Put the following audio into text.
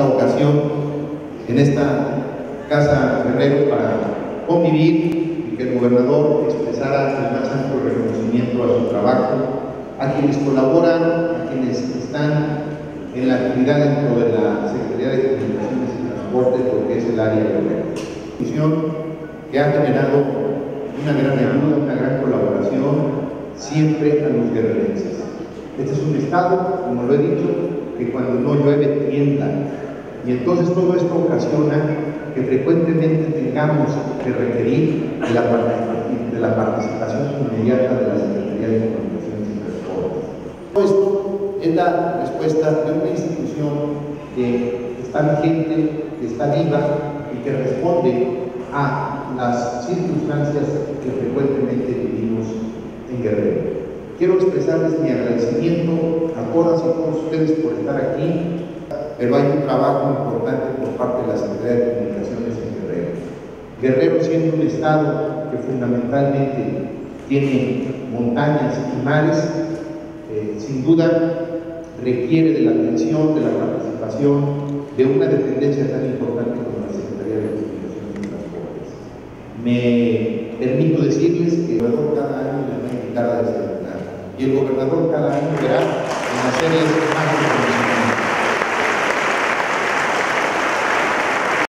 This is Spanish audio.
esta ocasión en esta Casa Guerrero para convivir y que el gobernador expresara el más amplio reconocimiento a su trabajo, a quienes colaboran, a quienes están en la actividad dentro de la Secretaría de Comunicaciones y Transportes, lo que es el área de Guerrero. Que ha generado una gran ayuda, una gran colaboración siempre a los guerrerenses. Este es un estado, como lo he dicho, que cuando no llueve tiembla, y entonces todo esto ocasiona que frecuentemente tengamos que requerir de la participación inmediata de la Secretaría de Comunicaciones y Transportes. Todo esto es la respuesta de una institución que está vigente, que está viva y que responde a las circunstancias que frecuentemente vivimos en Guerrero. Quiero expresarles mi agradecimiento a todas y todos ustedes por estar aquí, pero hay un trabajo importante por parte de la Secretaría de Comunicaciones en Guerrero. Guerrero, siendo un estado que fundamentalmente tiene montañas y mares, sin duda requiere de la atención, de la participación de una dependencia tan importante como la Secretaría de Comunicaciones y Transportes. Me permito decirles que el gobernador cada año les va a invitar a desayunar, y el gobernador cada año verá en las series más